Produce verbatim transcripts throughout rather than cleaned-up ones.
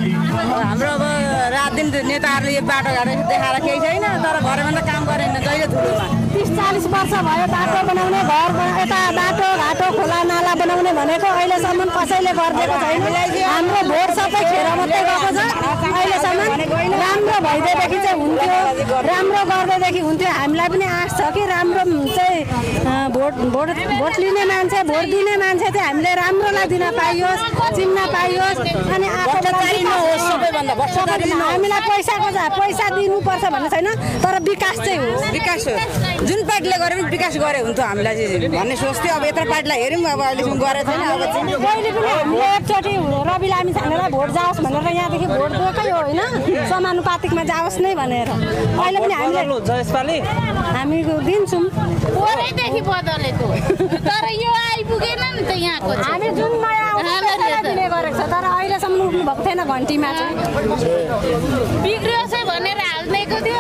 हाम्रो अब रात दिन नेताहरूले बाटोघाटो देखाएर केही छैन, तर घरमा त काम गरेन जहिले ठुलोमा। तीस चालीस वर्ष भयो बाटो बनाउने, घर यता बाटो घाटो खोला नाला बनाउने भनेको अहिलेसम्म कसैले गरिदिएको छैन। हाम्रो भोट सबै खेर मात्रै गएको छ। अहिलेसम्म राम्रो भइदिएदेखि चाहिँ हुन्थ्यो, राम्रो गर्दैदेखि हुन्थ्यो। हामीलाई पनि आश छ कि राम्रो चाहिँ भोट भोट भोट लिने मान्छे, भोट दिने मान्छे चाहिँ हामीले राम्रोलाई दिन पाइयोस्, चिन्न पाइयोस्। अनि हामीलाई पैसाको पैसा दिनुपर्छ भन्ने छैन, तर विकास चाहिँ हो। विकास हो, जुन पार्टीले गरे पनि विकास गरे हुन्थ्यो हामीलाई चाहिँ भन्ने सोच्थ्यो। अब यत्रो पार्टीलाई हेऱ्यौँ, अब अहिलेसम्म गरेको छैन। अब पहिले पनि हामीले एकचोटि रवि लामी छानेलाई भोट जाओस् भनेर यहाँदेखि भोट दिएकै हो होइन, समानुपातिकमा जाओस् नै भनेर। अहिले पनि हामीले हामी दिन्छौँ। पोहोरैदेखि बदलेको, तर यो आइपुगेन नि त यहाँको। हामी जुन नयाँ दिने गरेको छ, तर अहिलेसम्म उठ्नु भएको थिएन घन्टीमा चाहिँ। बिग्रियो छ भनेर हाल्दिएको थियो,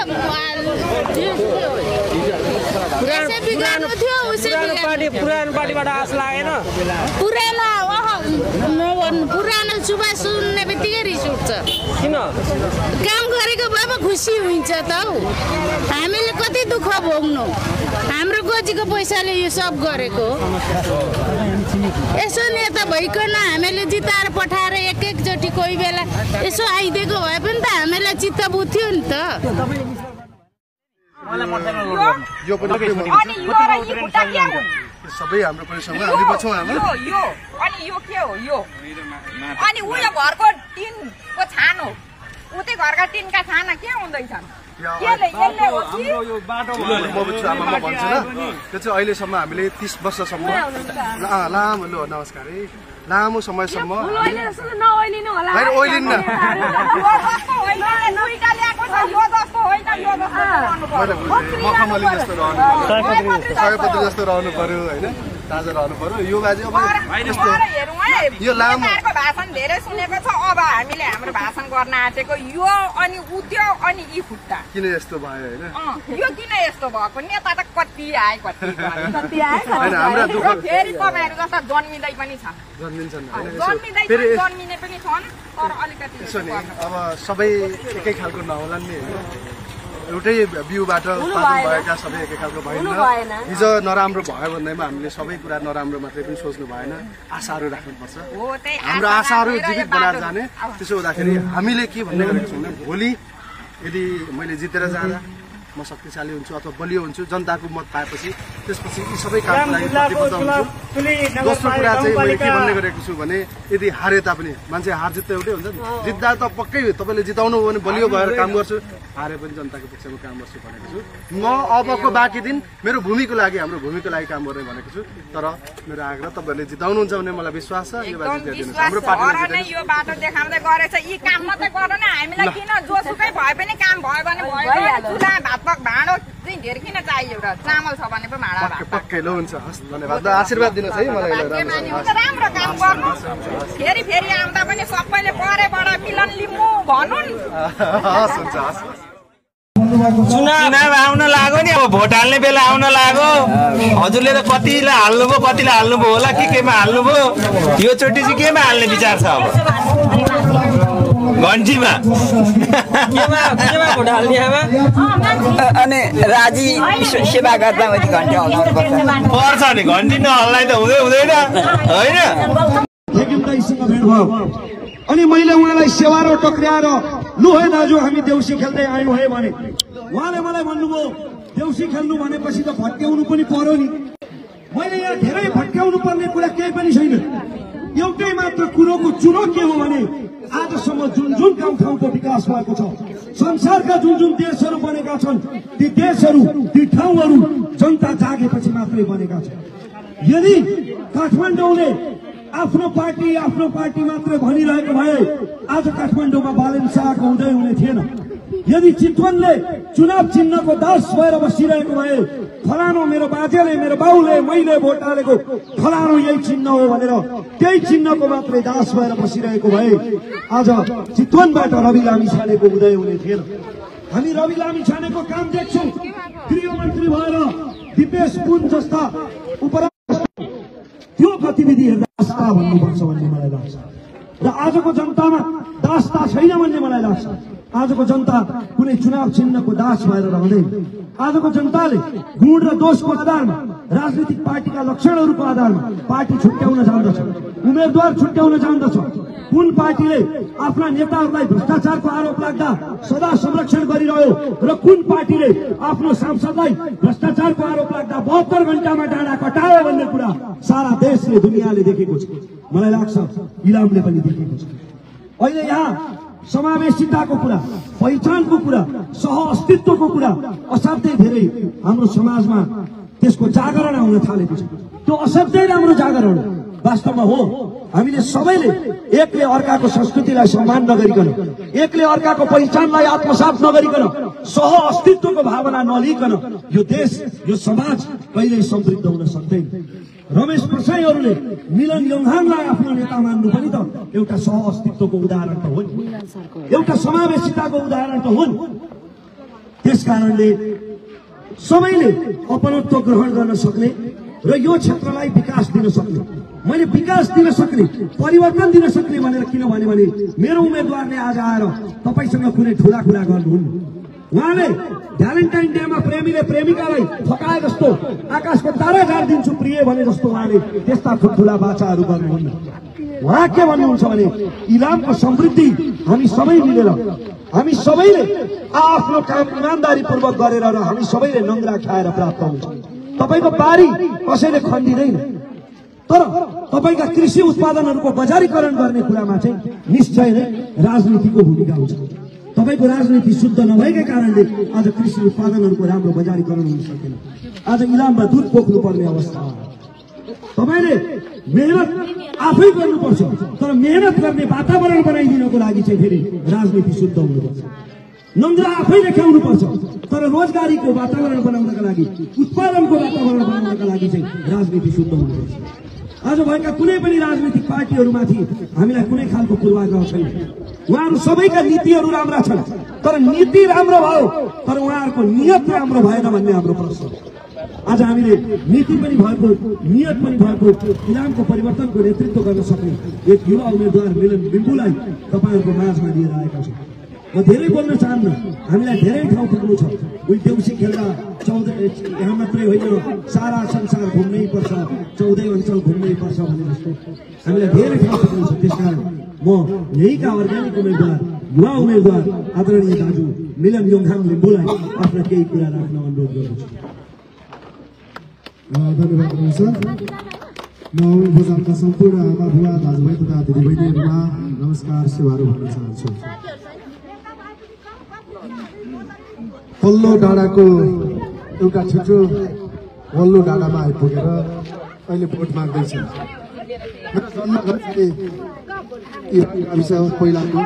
बिग्रानु थियो उसै पुरानो पार्टीबाट आश लागेन। पुरानो पुरानो सुभाष सुन्ने बित्तिकै रिस उठ्छ। किन? काम गरेको भए पो खुसी हुन्छ त हौ। हामीले कति दुःख भोग्नु, हाम्रो गोजीको पैसाले यो सब गरेको। यसो नेता भइकन हामीले जिताएर पठाएर एक एकचोटि कोही बेला यसो आइदिएको भए पनि त हामीलाई चित्त बुझ्थ्यो नि त। सबै हाम्रो परिसरमा हामी बच्छौँ हाम्रो यो अनि यो के हो यो अनि उ यो घरको टिनको छान हो, उतै घरका टिनका छाना के हुँदैछन्? केले यसले हो कि यो बाटो म बुझ्छु आमा, म भन्छु ल। त्यो चाहिँ अहिलेसम्म हामीले तीस वर्षसम्म लामो लो नमस्कार है लामो समयसम्म नओइलिनु होला, ओइलिन्न मखमली जस्तो रहनु, सयपत्री जस्तो रहनु पर्यो होइन, ताजा रहनु पर्यो। यो बाजे अब यस्तो यो लामो भाषण धेरै सुनेको छ। अब हामीले हाम्रो भाषण गर्न आँटेको यो अनि उद्यो अनि यी खुट्टा किन यस्तो भयो होइन, यो किन यस्तो भएको? नेता त कति आए कति कति आए होइन। हाम्रा दुःख फेरि तपाईँहरू जस्ता जन्मिँदै पनि छन्, जन्मिन्छन् जन्मिँदै फेरि जन्मिने पनि छन्, तर अलिकति यसो नि अब सबै एकै खालको नहोलान् नि होइन। एउटै बिउबाट उत्पादन भएका सबै एकै खालको भएन। हिजो नराम्रो भयो भन्दैमा हामीले सबै कुरा नराम्रो मात्रै पनि सोच्नु भएन, आशाहरू राख्नुपर्छ। हाम्रो आशाहरू जीवित बनाएर जाने। त्यसो हुँदाखेरि हामीले के भन्ने गरेको छौँ भने भोलि यदि मैले जितेर जाँदा म शक्तिशाली हुन्छु अथवा बलियो हुन्छु, जनताको मत पाएपछि त्यसपछि यी सबै कामको लागि प्रतिबद्ध हुन्छु। दोस्रो कुरा चाहिँ मैले के भन्ने गरेको छु भने यदि हारे तापनि मान्छे हार जित त एउटै हुन्छ नि, जित्दा त पक्कै तपाईँले जिताउनु हो भने बलियो भएर काम गर्छु, हारे पनि जनताको पक्षमा काम गर्छु भनेको छु। म अबको बाँकी दिन मेरो भूमिको लागि हाम्रो भूमिको लागि काम गर्ने भनेको छु। तर मेरो आग्रह तपाईँहरूले जिताउनुहुन्छ भने मलाई विश्वास छ यो बाटो जिताइदिनुहोस्। हाम्रो पार्टीले यो बाटो देखाउँदै गरेछ, यी काम मात्रै गर्नु न, हामीलाई किन जोसुकै भए पनि काम भयो भने भयो। भात भाँडो चाहिँ धेरै किन चाहियो, एउटा चामल छ भने पो भाँडा पक्कै ल हुन्छ। हस् धन्यवाद, आशीर्वाद दिनुहोस् है मलाई। राम्रो काम गर्नु, फेरि फेरि आउँदा पनि सबैले परेबाट मिलन लिम्बू भनुन्। हस् हुन्छ हस्। चुनाव आउन लाग्यो नि, अब भोट हाल्ने बेला आउन लाग्यो। हजुरले त कतिलाई हाल्नुभयो कतिलाई हाल्नुभयो होला, के केमा हाल्नुभयो? यो चोटि चाहिँ केमा हाल्ने विचार छ? अब घन्टीमा अनि राजी सेवा गर्दा मैले घन्टी हल्लाउनु पर्छ नि, घन्टी नहल्लाइ त हुँदै हुँदैन होइन। अनि मैले उहाँलाई सेवारो टक्राएर लु है दाजु हामी देउसी खेल्दै आयौँ है भने उहाँले मलाई भन्नुभयो देउसी खेल्नु भनेपछि त भट्क्याउनु पनि पर्यो नि। मैले यहाँ धेरै भट्क्याउनु पर्ने कुरा केही पनि छैन। एउटै मात्र कुरोको चुनो के हो भने आजसम्म जुन जुन गाउँ ठाउँको विकास भएको छ, संसारका जुन जुन देशहरू बनेका छन्, ती देशहरू ती ठाउँहरू जनता जागेपछि मात्रै बनेका छन्। यदि काठमाडौँले आफ्नो पार्टी आफ्नो पार्टी मात्रै भनिरहेको भए आज काठमाडौँमा बालन शाहको उदय हुने थिएन। यदि चितवनले चुनाव चिन्हको दास भएर बसिरहेको भए, फलानो मेरो बाजेले मेरो बाउले मैले भोट हालेको फलानो यही चिन्ह हो भनेर त्यही चिन्हको मात्रै दास भएर बसिरहेको भए आज चितवनबाट रवि लामी छानेको उदय हुने थिएन। हामी रवि लामी छानेको काम देख्छौँ। गृहमन्त्री भएर दिपेश पुन जस्ता उप त्यो गतिविधि हेर्दा आस्था भन्नुपर्छ भन्ने मलाई लाग्छ। र आजको जनतामा दासता छैन भन्ने मलाई लाग्छ। आजको जनता कुनै चुनाव चिन्हको दास भएर रहँदैन। आजको जनताले गुण र दोषको आधारमा, राजनीतिक पार्टीका लक्षणहरूको आधारमा पार्टी छुट्याउन जान्दछ, उम्मेद्वार छुट्याउन जान्दछ। कुन पार्टीले आफ्ना नेताहरूलाई भ्रष्टाचारको आरोप लाग्दा सदा संरक्षण गरिरह्यो र कुन पार्टीले आफ्नो सांसदलाई भ्रष्टाचारको आरोप लाग्दा बहत्तर घण्टामा डाँडा कटायो भन्ने कुरा सारा देशले, दुनियाँले देखेको छ। मलाई लाग्छ इलामले पनि देखेको छ। अहिले यहाँ समावेशिताको कुरा, पहिचानको कुरा, सह अस्तित्वको कुरा असाध्यै धेरै हाम्रो समाजमा त्यसको जागरण आउन थालेको छ। त्यो असाध्यै राम्रो जागरण वास्तवमा हो। हामीले सबैले एकले अर्काको संस्कृतिलाई सम्मान नगरिकन, एकले अर्काको पहिचानलाई आत्मसात नगरिकन, सह अस्तित्वको भावना नलिकन यो देश, यो समाज कहिल्यै समृद्ध हुन सक्दैन। रमेश प्रसाईहरूले मिलन योङहाङलाई आफ्नो नेता मान्नु पनि त एउटा सह अस्तित्वको उदाहरण त हुन्, एउटा समावेशिताको उदाहरण त हुन्। त्यसकारणले सबैले अपनत्व ग्रहण गर्न सक्ने र यो क्षेत्रलाई विकास दिन सक्ने, मैले विकास दिन सक्ने, परिवर्तन दिन सक्ने भनेर किनभने भने मेरो उम्मेद्वारले आज आएर तपाईसँग कुनै ठुला कुरा गर्नुहुन्न। उहाँले भ्यालेन्टाइन डेमा प्रेमीले प्रेमिकालाई फकाए जस्तो आकाशको तारा झारिदिन्छु प्रिय भने जस्तो उहाँले त्यस्ता ठुल्ठुला बाचाहरू गर्नुहुन्न। उहाँ के भन्नुहुन्छ भने इलामको समृद्धि हामी सबै मिलेर, हामी सबैले आफ्नो काम इमान्दारीपूर्वक गरेर र हामी सबैले नङ्ग्रा खाएर प्राप्त हुन्छ। तपाईको बारी कसैले खन्दिँदैन, तर तपाईका कृषि उत्पादनहरूको बजारीकरण गर्ने कुरामा चाहिँ निश्चय नै राजनीतिको भूमिका हुन्छ। तपाईको राजनीति शुद्ध नभएकै कारणले आज कृषि उत्पादनहरूको राम्रो बजारीकरण हुन सकेन। आज इलाममा दुध पोख्नु पर्ने अवस्था हो। तपाईले मेहनत आफै गर्नुपर्छ, तर मेहनत गर्ने वातावरण बनाइदिनको लागि चाहिँ फेरि राजनीति शुद्ध हुनुपर्छ। नङ्ग्रा आफै देखाउनुपर्छ, तर रोजगारीको वातावरण बनाउनका लागि, उत्पादनको वातावरण बनाउनका लागि चाहिँ राजनीति शुद्ध हुनुपर्छ। आज भएका कुनै पनि राजनीतिक पार्टीहरूमाथि हामीलाई कुनै खालको पूर्वाग्रह छैन। उहाँहरू सबैका नीतिहरू राम्रा छन्, तर नीति राम्रो भयो तर उहाँहरूको नियत राम्रो भएन भन्ने हाम्रो प्रश्न। आज हामीले नीति पनि भएको, नियत पनि भएको इलामको परिवर्तनको नेतृत्व गर्न सक्ने एक युवा उम्मेद्वार मिलन लिम्बुलाई तपाईँहरूको माझमा लिएर आएका छौँ। म धेरै बोल्न चाहन्न, हामीलाई धेरै ठाउँ पुग्नु छ। उही देउसी खेल्दा चौध यहाँ मात्रै होइन, सारा संसार घुम्नै पर्छ, चौधै अञ्चल घुम्नै पर्छ भने जस्तो हामीलाई धेरै ठाउँ पुग्नु छ। त्यसकारण म यहीका अर्ग्यानिक उम्मेद्वार, युवा उम्मेद्वार आदरणीय दाजु मिलन योङहाङ लिम्बुलाई आफ्ना केही कुरा राख्न अनुरोध गर्दछु। धन्यवाद सर। म बजारका सम्पूर्ण आमा बुवा दाजुभाइ तथा दिदीबहिनीहरूमा नमस्कार सेवाहरू भन्न चाहन्छु। वल्लो डाँडाको एउटा छिटो वल्लो डाँडामा आइपुगेर अहिले भोट माग्दैछ। पहिलाको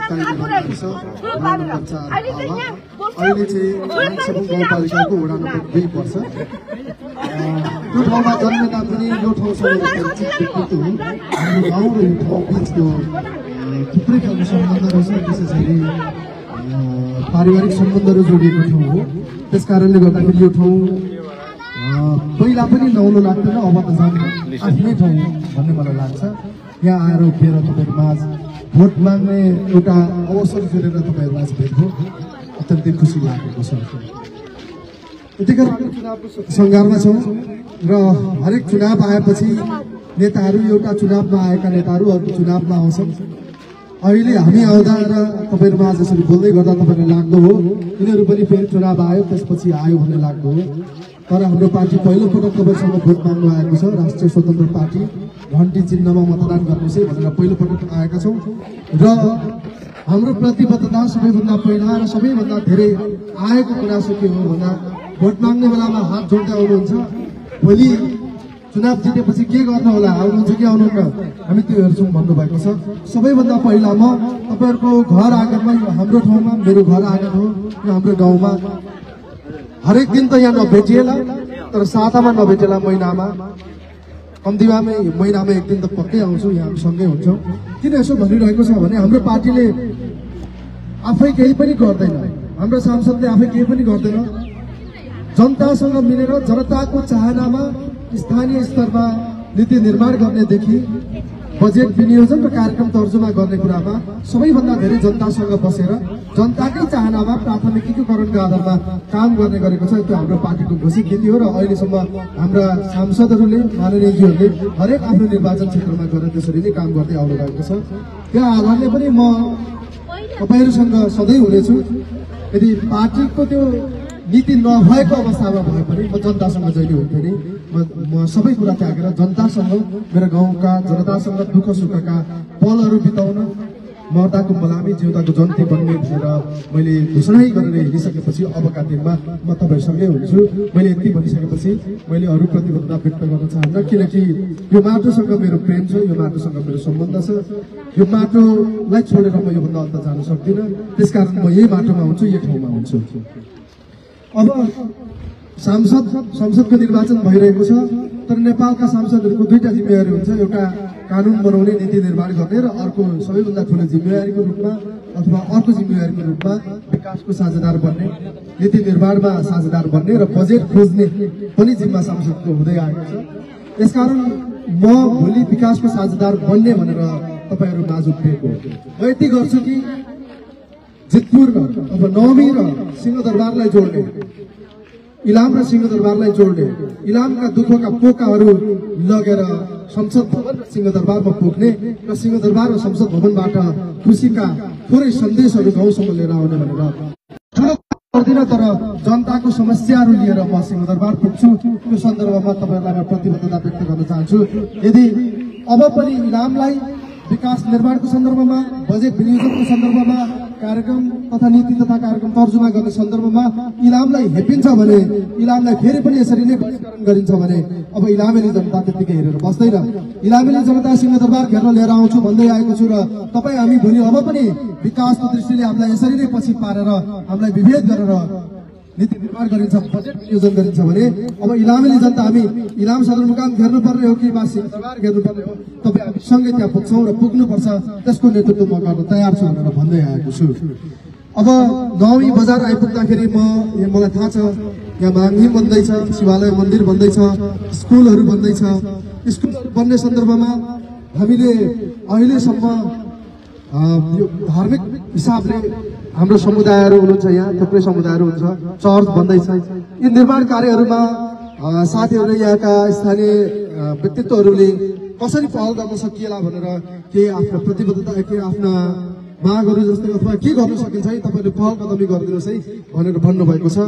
अहिले चाहिँ गाउँपालिकाको वडा नम्बर दुई पर्छ। त्यो ठाउँमा जन्मेता पनि यो ठाउँसँग परिचित व्यक्तित्व हुन्। हाम्रो गाउँ र यो ठाउँ बिच त्यो थुप्रै खालको सम्बन्धहरू छ, विशेष गरी पारिवारिक सम्बन्धहरू जोडिएको ठाउँ हो। त्यस कारणले गर्दाखेरि यो ठाउँ पहिला पनि नौलो लाग्दैन, अब त झन् आफ्नै ठाउँ भन्ने मलाई लाग्छ। यहाँ आएर उभिएर तपाईँहरू माझ भोट माग्ने एउटा अवसर जोडेर तपाईँहरू माझ भेट भयो, अत्यन्तै खुसी लागेको छ। यतिखेर चुनावको सङ्घारमा छौँ र हरेक चुनाव आएपछि नेताहरू एउटा चुनावमा आएका नेताहरू अर्को चुनावमा आउँछन्। अहिले हामी आउँदा र तपाईँहरू माझ यसरी बोल्दै गर्दा तपाईँलाई लाग्दो हो यिनीहरू पनि फेरि चुनाव आयो त्यसपछि आयो भन्ने लाग्दो हो। तर हाम्रो पार्टी पहिलोपटक तपाईँसँग भोट माग्नु आएको छ। राष्ट्रिय स्वतन्त्र पार्टी घन्टी चिन्हमा मतदान गर्नुहोस् है भनेर पहिलोपटक आएका छौँ र हाम्रो प्रतिबद्धता सबैभन्दा पहिला र सबैभन्दा धेरै आएको कुरा चाहिँ के हो भन्दा भोट माग्ने बेलामा हात जोड्दै आउनुहुन्छ। भोलि चुनाव जितेपछि के गर्नु होला, आउनुहुन्छ कि आउनुहुन्न, हामी त्यो हेर्छौँ भन्नुभएको छ। सबैभन्दा पहिला म तपाईँहरूको घर आँगनमा, हाम्रो ठाउँमा, मेरो घर आँगन हो यो हाम्रो गाउँमा, हरेक दिन त यहाँ नभेटिएला तर सातामा नभेटेला महिनामा, कम्तीमा महिनामा एक दिन त पक्कै आउँछु, यहाँ सँगै हुन्छौँ। किन यसो भनिरहेको छ भने हाम्रो पार्टीले आफै केही पनि गर्दैन, हाम्रो सांसदले आफै केही पनि गर्दैन। जनतासँग मिलेर जनताको चाहनामा स्थानीय स्तरमा नीति निर्माण गर्नेदेखि बजेट विनियोजन र कार्यक्रम तर्जुमा गर्ने कुरामा सबैभन्दा धेरै जनतासँग बसेर जनताकै चाहनामा प्राथमिकीकरणको आधारमा काम गर्ने गरेको छ। त्यो हाम्रो पार्टीको घोषित नीति हो र अहिलेसम्म हाम्रा सांसदहरूले माननीयजीहरूले हरेक आफ्नो निर्वाचन क्षेत्रमा गएर त्यसरी नै काम गर्दै आउनु भएको छ। त्यो आधारले पनि म तपाईँहरूसँग सधैँ हुनेछु। यदि पार्टीको त्यो नीति नभएको अवस्थामा भए पनि म जनतासँग जहिले हुन्थेँ नि म म सबै कुरा त्यागेर जनतासँग मेरो गाउँका जनतासँग दुःख सुखका पलहरू बिताउन मर्दाको मलामी जिउँदाको जन्ती बन्ने भनेर मैले घोषणै गरेर हिँडिसकेपछि अबका दिनमा म तपाईँसँगै हुन्छु। मैले यति भनिसकेपछि मैले अरू प्रतिबद्धता व्यक्त गर्न चाहन्न, किनकि यो माटोसँग मेरो प्रेम छ, यो माटोसँग मेरो सम्बन्ध छ। यो माटोलाई छोडेर म योभन्दा अन्त जान सक्दिनँ। त्यसकारण म यही माटोमा हुन्छु, यही ठाउँमा हुन्छु। अब सांसद संसदको निर्वाचन भइरहेको छ, तर नेपालका सांसदहरूको दुईटा जिम्मेवारी हुन्छ। एउटा कानुन बनाउने, नीति निर्माण गर्ने र अर्को सबैभन्दा ठुलो जिम्मेवारीको रूपमा अथवा अर्को जिम्मेवारीको रूपमा विकासको साझेदार बन्ने, नीति निर्माणमा साझेदार बन्ने र बजेट खोज्ने पनि जिम्मा सांसदको हुँदै आएको छ। यसकारण म भोलि विकासको साझेदार बन्ने भनेर तपाईँहरू माझ उभिएको हो। म यति गर्छु कि जितपुर अब नवमी र सिंहदरबारलाई जोड्ने, इलाम र सिंहदरबारलाई जोड्ने, इलामका दुःखका पोकाहरू लगेर संसद भवन र सिंहदरबारमा पुग्ने र सिंहदरबार र संसद भवनबाट खुसीका थोरै सन्देशहरू गाउँसम्म लिएर आउने भनेर ठुलो गर्दिनँ। तर जनताको समस्याहरू लिएर म सिंहदरबार पुग्छु। त्यो सन्दर्भमा तपाईँहरूलाई म प्रतिबद्धता व्यक्त गर्न चाहन्छु। यदि अब पनि इलामलाई विकास निर्माणको सन्दर्भमा, बजेट विनियोजनको सन्दर्भमा, कार्यक्रम तथा नीति तथा कार्यक्रम तर्जुमा गर्ने सन्दर्भमा इलामलाई हेपिन्छ भने, इलामलाई फेरि पनि यसरी नै बहिष्करण गरिन्छ भने अब इलामेली जनता त्यतिकै हेरेर बस्दैन। इलामेली जनता सिंहदरबार घेर्न लिएर आउँछु भन्दै आएको छु र तपाईँ हामी भोलि अब पनि विकासको दृष्टिले हामीलाई यसरी नै पछि पारेर हामीलाई विभेद गरेर नीति निर्माण गरिन्छ, बजेट विनियोजन गरिन्छ भने अब इलामेली जनता हामी इलाम सदरमुकाम घेर्नु पर्ने हो कि वा सिंहदरबार घेर्नु पर्ने हो, तपाईँ हामी सँगै त्यहाँ पुग्छौँ र पुग्नुपर्छ। त्यसको नेतृत्व म गर्न तयार छु भनेर भन्दै आएको छु। अब नवमी बजार आइपुग्दाखेरि म मलाई थाहा छ यहाँ माङ्हिम बन्दैछ, शिवालय मन्दिर बन्दैछ, स्कुलहरू बन्दैछ। स्कुलहरू बन्ने सन्दर्भमा हामीले अहिलेसम्म यो धार्मिक हिसाबले हाम्रो समुदायहरू हुनुहुन्छ, यहाँ थुप्रै समुदायहरू हुन्छ, चर्च बन्दैछ। यी निर्माण कार्यहरूमा साथीहरूले यहाँका स्थानीय व्यक्तित्वहरूले कसरी पहल गर्न सकिएला भनेर केही आफ्ना प्रतिबद्धता, केही आफ्ना मागहरू जस्तै अथवा के गर्न सकिन्छ है तपाईँले पहल कदमी गरिदिनुहोस् है भनेर भन्नुभएको छ।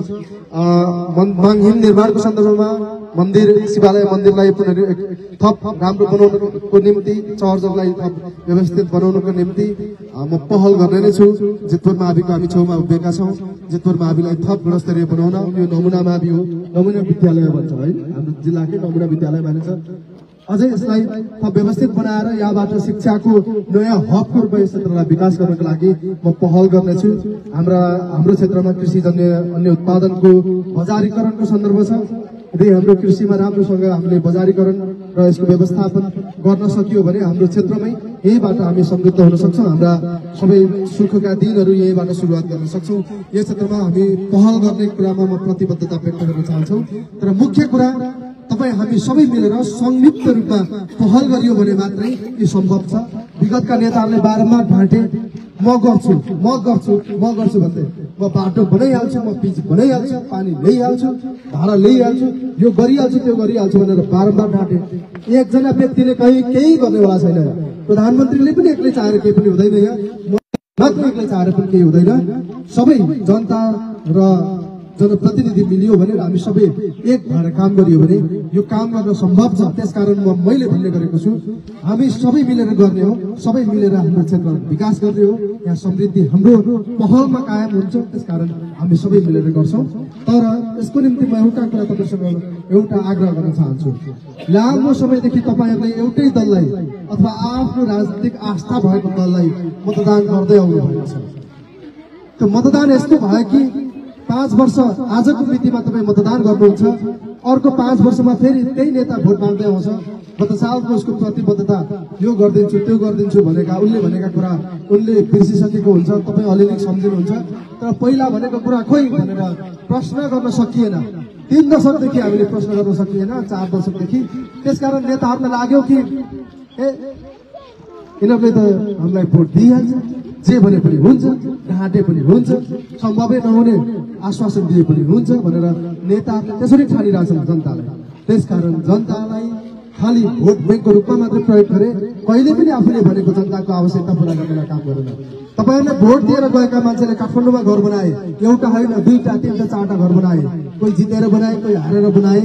माङ्हिम निर्माणको सन्दर्भमा मन्दिर, शिवालय मन्दिरलाई पुनः थप राम्रो बनाउनको निम्ति, चर्चहरूलाई थप व्यवस्थित बनाउनको निम्ति म पहल गर्ने नै छु। जितपुर माविको हामी छेउमा उभिएका छौँ। जितपुर माविलाई थप गुणस्तरीय बनाउन, यो नमुना मावि हो, नमुना विद्यालय भन्छ है, हाम्रो जिल्लाकै नमुना विद्यालय मानिन्छ। अझै यसलाई थप व्यवस्थित बनाएर यहाँबाट शिक्षाको नयाँ हबको रूपमा यस क्षेत्रलाई विकास गर्नको लागि म पहल गर्नेछु। हाम्रा हाम्रो क्षेत्रमा कृषिजन्य अन्य उत्पादनको बजारीकरणको सन्दर्भ छ। यदि हाम्रो कृषिमा राम्रोसँग हामीले बजारीकरण र यसको व्यवस्थापन गर्न सकियो भने हाम्रो क्षेत्रमै यहीबाट हामी समृद्ध हुन सक्छौँ। हाम्रा सबै सुखका दिनहरू यहीबाट सुरुवात गर्न सक्छौँ। यस क्षेत्रमा हामी पहल गर्ने कुरामा म प्रतिबद्धता व्यक्त गर्न चाहन्छौँ। तर मुख्य कुरा तपाईँ हामी सबै मिलेर संयुक्त रूपमा पहल गरियो भने मात्रै यो सम्भव छ। विगतका नेताहरूले बारम्बार ढाँटे, म गर्छु म गर्छु म गर्छु भन्दै, म बाटो बनाइहाल्छु, म पिच बनाइहाल्छु, पानी ल्याइहाल्छु, भाडा ल्याइहाल्छु, यो गरिहाल्छु, त्यो गरिहाल्छु भनेर बारम्बार ढाँटे। एकजना व्यक्तिले कहीँ केही गर्नेवाला छैन। प्रधानमन्त्रीले पनि एक्लै चाहेर केही पनि हुँदैन, यहाँ मात्र एक्लै चाहेर पनि केही हुँदैन। सबै जनता र जनप्रतिनिधि मिलियो भने, हामी सबै एक भएर काम गरियो भने यो काम गर्न सम्भव छ। त्यसकारण म मैले भन्ने गरेको छु, हामी सबै मिलेर गर्ने हो, सबै मिलेर हाम्रो क्षेत्र विकास गर्ने हो। यहाँ समृद्धि हाम्रो पहलमा कायम हुन्छ। त्यसकारण हामी सबै मिलेर गर्छौँ। तर यसको निम्ति म एउटा कुरा तपाईँसँग एउटा आग्रह गर्न चाहन्छु। लामो समयदेखि तपाईँहरूले एउटै दललाई अथवा आफ्नो राजनीतिक आस्था भएको दललाई मतदान गर्दै आउनु भएको छ। त्यो मतदान यस्तो भयो कि पाँच वर्ष आजको मितिमा तपाईँ मतदान गर्नुहुन्छ, अर्को पाँच वर्षमा फेरि त्यही नेता भोट माग्दै आउँछ। गत सालको उसको प्रतिबद्धता यो गरिदिन्छु त्यो गरिदिन्छु भनेका उसले भनेका कुरा उनले बिर्सिसकेको हुन्छ, तपाईँ अलिअलि सम्झिनुहुन्छ। तर पहिला भनेको कुरा खोइ भनेर प्रश्न गर्न सकिएन। तीन दशकदेखि हामीले प्रश्न गर्न सकिएन, चार दशकदेखि। त्यसकारण नेताहरूलाई लाग्यो कि ए यिनीहरूले त हामीलाई भोट दिइहाल्छ, जे भने पनि हुन्छ, ढाँटे पनि हुन्छ, सम्भवै नहुने आश्वासन दिए पनि हुन्छ भनेर नेताहरूले त्यसरी ठानिरहेछन् जनतालाई। त्यसकारण जनतालाई खालि भोट ब्याङ्कको रूपमा मात्रै प्रयोग गरे, कहिले पनि आफूले भनेको जनताको आवश्यकता पूरा गर्नलाई काम गरेन। तपाईँहरूले भोट दिएर गएका मान्छेले काठमाडौँमा घर बनाए, एउटा होइन दुईटा तीनटा चारवटा घर बनाए, कोही जितेर बनाए, कोही हारेर बनाए,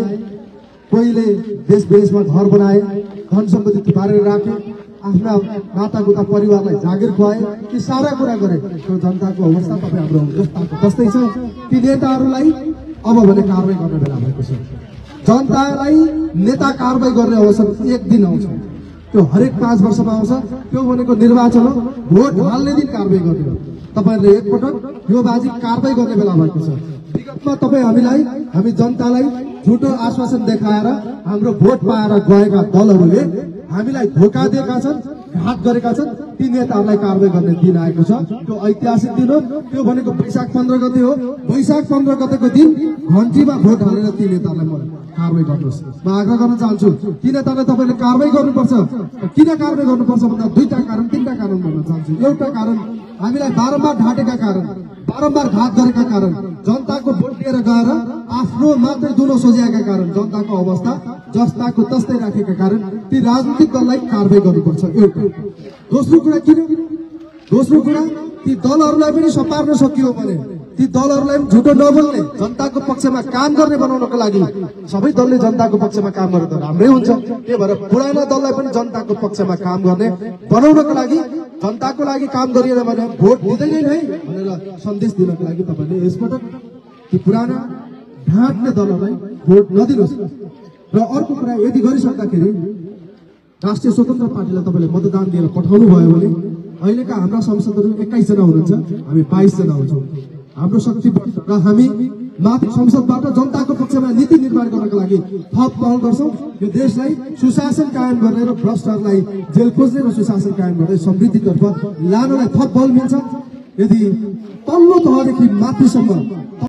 कोहीले देश विदेशमा घर बनाए, धन सम्पत्ति थुपारेर राखे, आफ्ना नातागोता परिवारलाई जागिर खुवाए, ती सारा कुरा गरे। त्यो जनताको अवस्था तपाईँ हाम्रो जस्ताको जस्तै छ। ती नेताहरूलाई अब भने कारवाही गर्ने बेला भएको छ। जनतालाई नेता कारवाही गर्ने अवसर एक दिन आउँछ, त्यो हरेक पाँच वर्षमा आउँछ। त्यो भनेको निर्वाचन हो, भोट हाल्ने दिन कारवाही गर्ने हो। तपाईँहरूले एकपटक यो बाजी कारवाही गर्ने बेला भएको छ। विगतमा तपाईँ हामीलाई, हामी जनतालाई झुटो आश्वासन देखाएर हाम्रो भोट पाएर गएका दलहरूले हामीलाई धोका दिएका छन्, घात गरेका छन्। ती नेताहरूलाई कारवाही गर्ने दिन आएको छ। त्यो ऐतिहासिक दिन हो। त्यो भनेको वैशाख पन्ध्र गते हो। वैशाख पन्ध्र गतेको दिन घन्टीमा भोट हालेर ती नेताहरूलाई म कारवाही गर्नुहोस्। म आग्रह गर्न चाहन्छु, ती नेतालाई तपाईँले कारवाही गर्नुपर्छ। किन कारवाही गर्नुपर्छ भन्दा दुईटा कारण तीनटा कारण भन्न चाहन्छु। एउटा कारण हामीलाई बारम्बार ढाँटेका कारण, बारम्बार घात गरेका कारण, जनताको भोट लिएर गएर आफ्नो मात्रै दुलो सोझ्याएका कारण, जनताको अवस्था जस्ताको तस्तै राखेका कारण ती राजनीतिक दललाई कारवाही गर्नुपर्छ। एउटा। दोस्रो कुरा किन? दोस्रो कुरा ती दलहरूलाई पनि सपार्न सकियो भने, ती दलहरूलाई पनि झुटो नबोल्ने, जनताको पक्षमा काम गर्ने बनाउनको लागि सबै दलले जनताको पक्षमा काम गरेर त राम्रै हुन्छ। त्यही भएर पुराना दललाई पनि जनताको पक्षमा काम गर्ने बनाउनको लागि, जनताको लागि काम गरिएन भने भोट दिँदैन है भनेर सन्देश दिनको लागि तपाईँले यसपटक ती पुराना ढाँट्ने दलहरूलाई भोट नदिनुहोस्। र अर्को कुरा, यदि गरिसक्दाखेरि राष्ट्रिय स्वतन्त्र पार्टीलाई तपाईँले मतदान दिएर पठाउनु भयो भने अहिलेका हाम्रा सांसदहरू एक्काइसजना हुनुहुन्छ, हामी बाइसजना हुन्छौँ। हाम्रो शक्ति र हामी माथि संसदबाट जनताको पक्षमा नीति निर्माण गर्नको लागि थप पहल गर्छौँ। यो देशलाई सुशासन कायम गर्ने र भ्रष्टहरूलाई जेल खोज्ने र सुशासन कायम गर्ने समृद्धितर्फ लानलाई थप बल मिल्छ। यदि तल्लो तहदेखि माथिसम्म